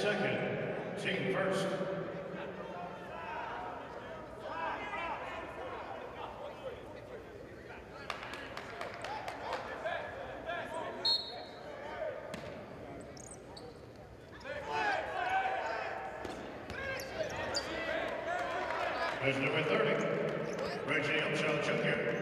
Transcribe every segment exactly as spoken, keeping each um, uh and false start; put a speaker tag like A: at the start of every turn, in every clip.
A: second, team first. There's number thirty, Reggie Upshaw Junior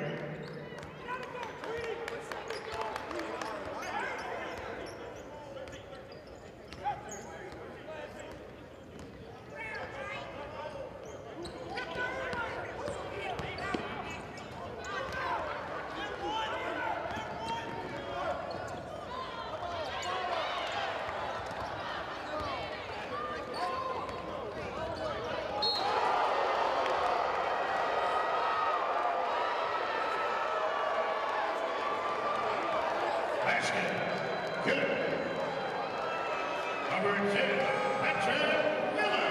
A: Basket. Good. Number ten, Patrick Miller.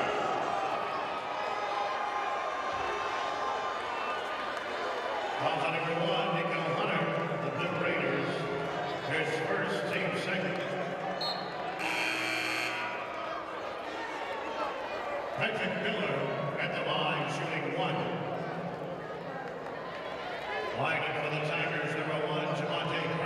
A: Calls on number one, Nico Hunter, the Blue Raiders. His first, team second. Patrick Miller at the line, shooting one. Lining for the Tigers, number one, Javante